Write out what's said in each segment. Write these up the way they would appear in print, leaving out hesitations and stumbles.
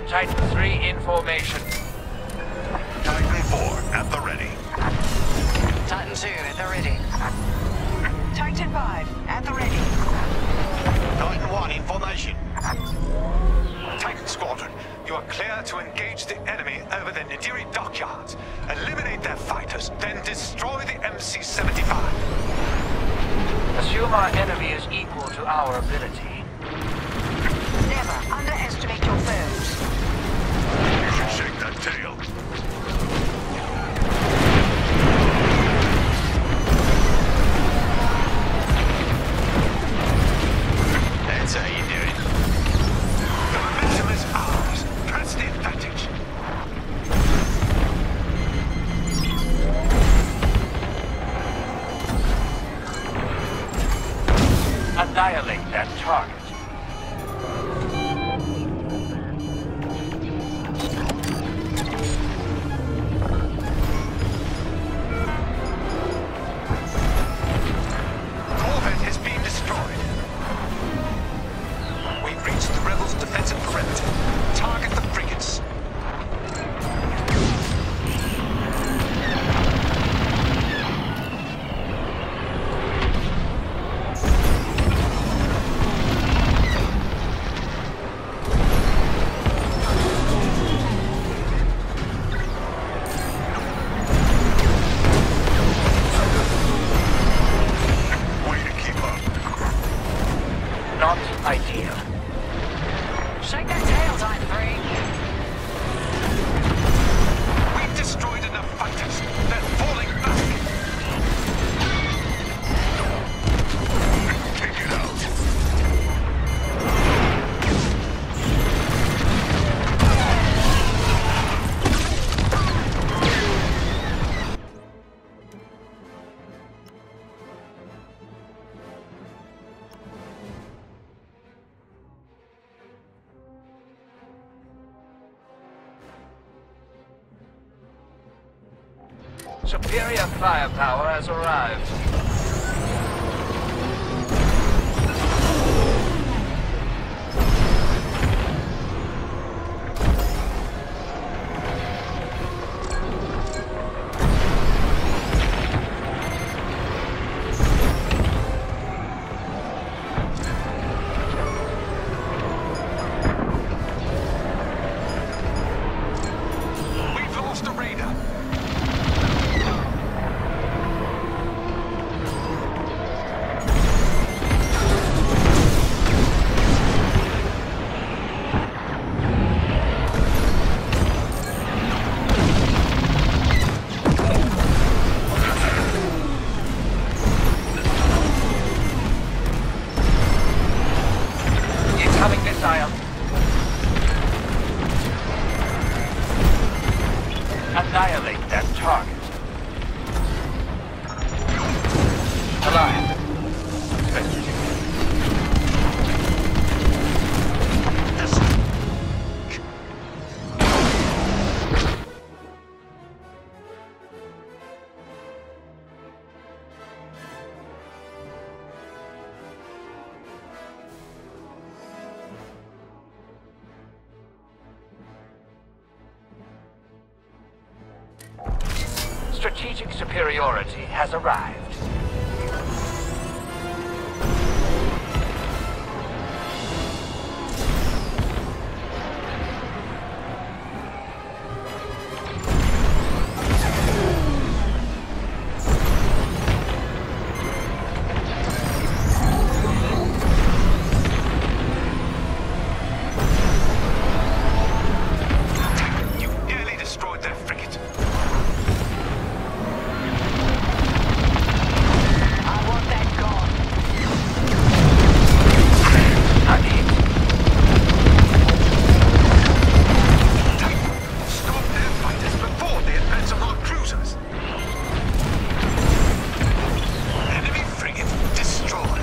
Titan 3 in formation. Titan 4 at the ready. Titan 2 at the ready. Titan 5 at the ready. Titan 1 in formation. Titan Squadron, you are clear to engage the enemy over the Nadiri dockyards. Eliminate their fighters, then destroy the MC-75. Assume our enemy is equal to our ability. Never underestimate your foes. You should shake that tail. That's how you do it. The momentum is ours. Press the advantage. Annihilate that target. Corvette has been destroyed. We've reached the rebels' defensive perimeter. Target the frigates. Way to keep up. Not ideal. Shake that tail, Titan 3. We've destroyed enough fighters. They're falling back. Take it out. Superior firepower has arrived. We've lost a raider. Incoming missile. Annihilate that target. Alive. Strategic superiority has arrived. You nearly destroyed their frigate. I want that gone. Stop their fighters before they advance on our cruisers. Enemy frigate destroyed.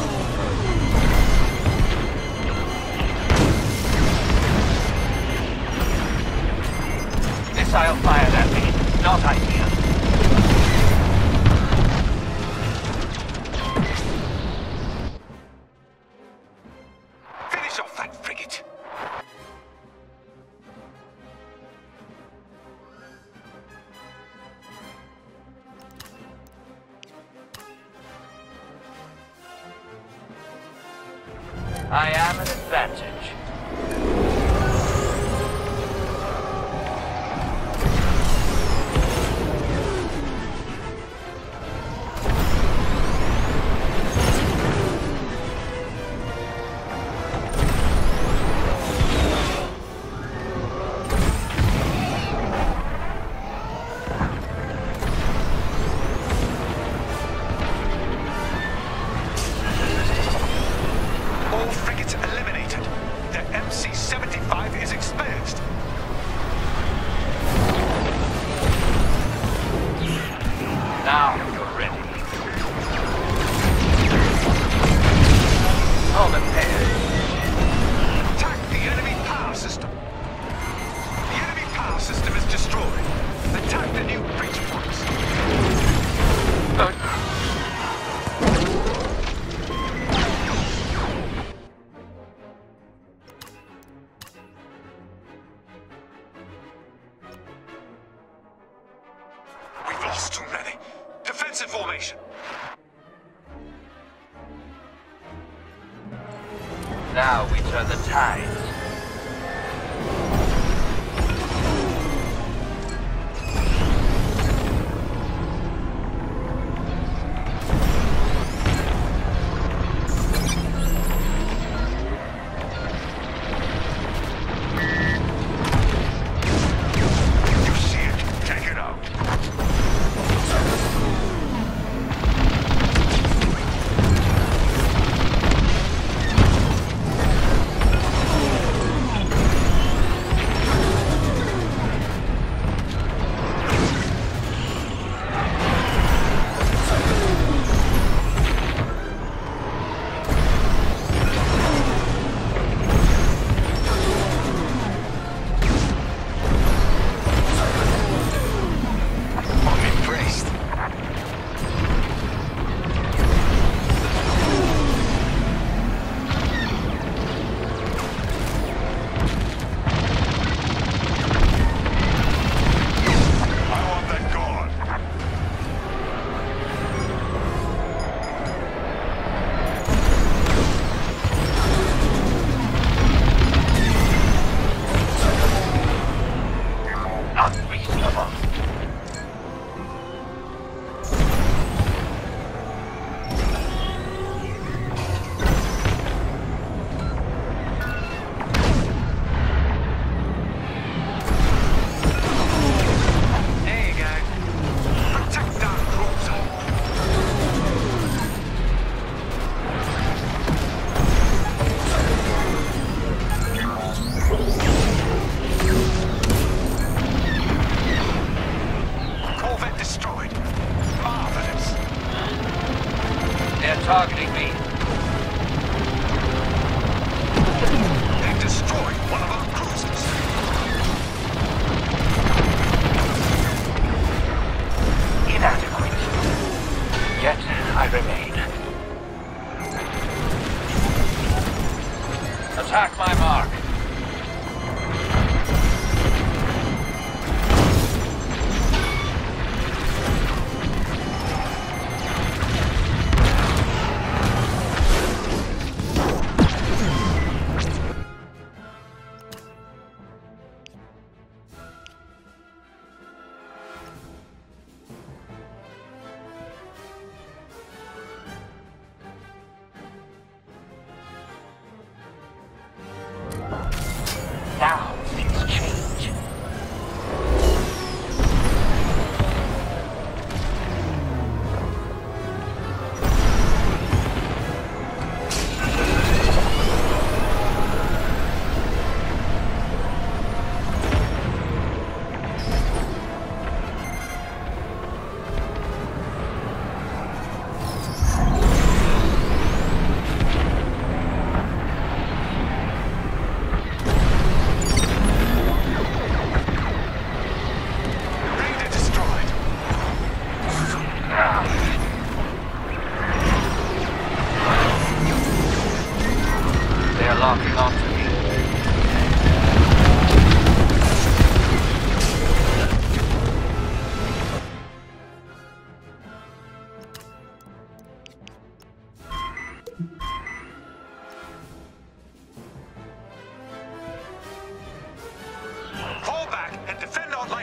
Missile fired at me. Not ideal. Finish off that frigate. I am an advantage. All frigates eliminated. The MC-75 is exposed. Now you're ready. All prepared. Attack the enemy power system. The enemy power system is destroyed. Attack the new breach points. We've lost too many. Defensive formation. Now we turn the tides. You see it. Take it out.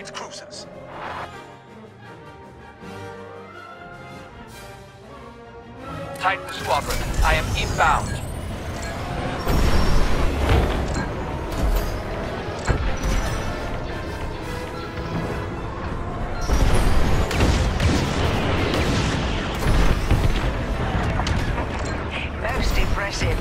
light cruisers. Titan Squadron, I am inbound. Most impressive.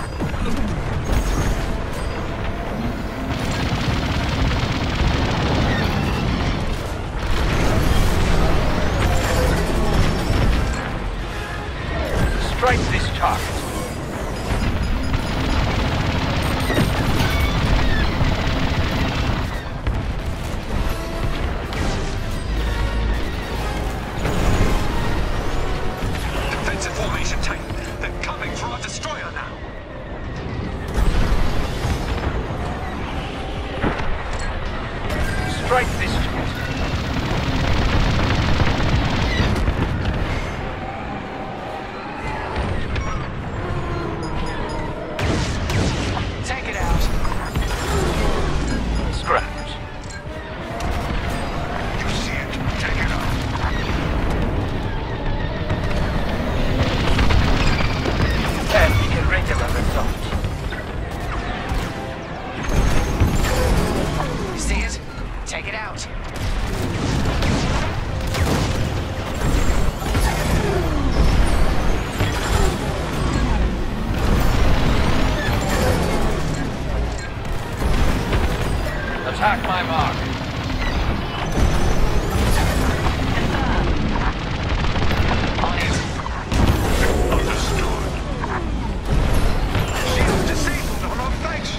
Strike this target. Defensive formation, Titan. They're coming for our destroyer now. Strike this target. Take it out. Scrapped. You see it? Take it out. And irregular result. See it? Take it out. Attack my mark. On it. Understood. Shield disabled on our flanks.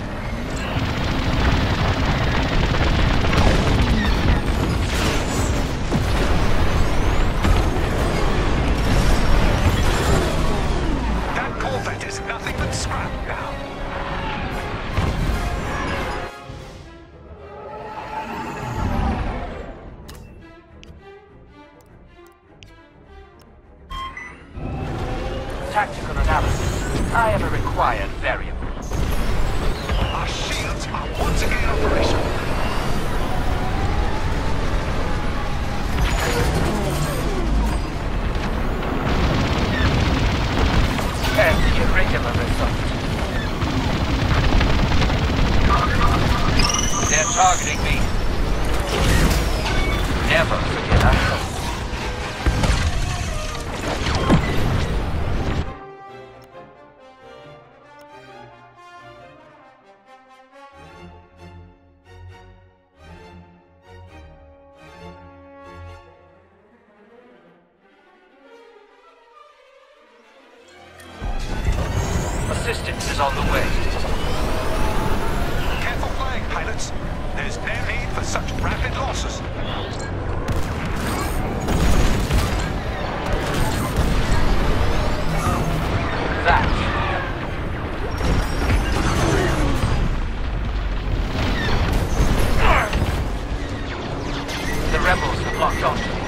That Corvette is nothing but scrap now. Tactical analysis. I am a required variable. Our shields are once again operational. And irregular result. They're targeting me. Never forget our code. Assistance is on the way. Careful flying, pilots. There's no need for such rapid losses. That. The rebels have locked onto me.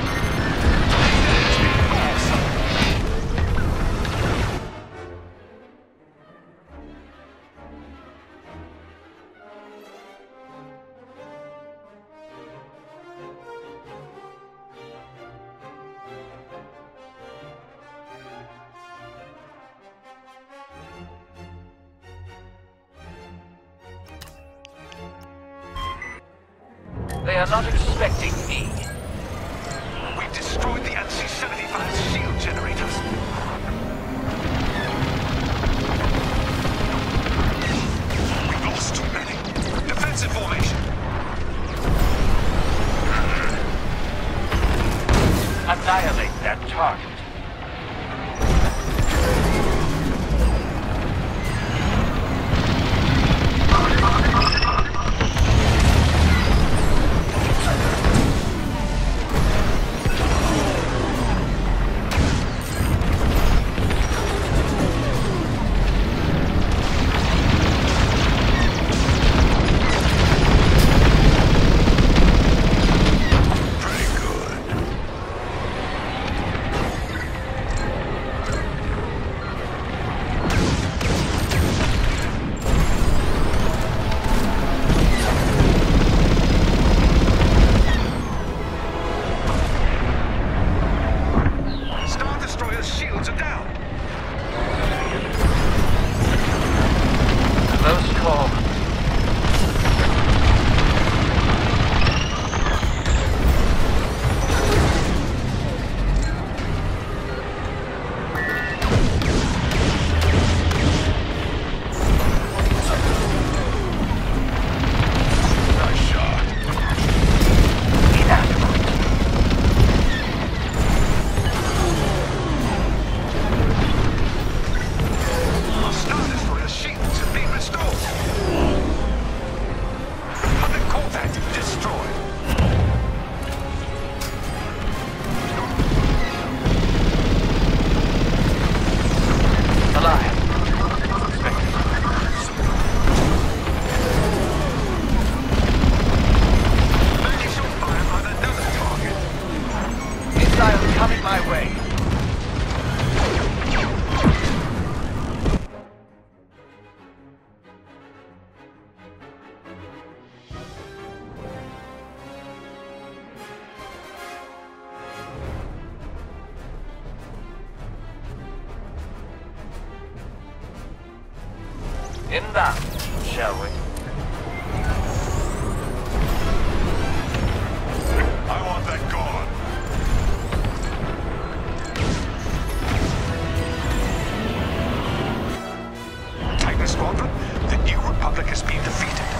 They are not expecting me. We destroyed the NC-75's shield generators. We've lost too many. Defensive formation. Annihilate that target. Pretty good. Inbound, shall we? I want that gone. Titan Squadron, the New Republic has been defeated.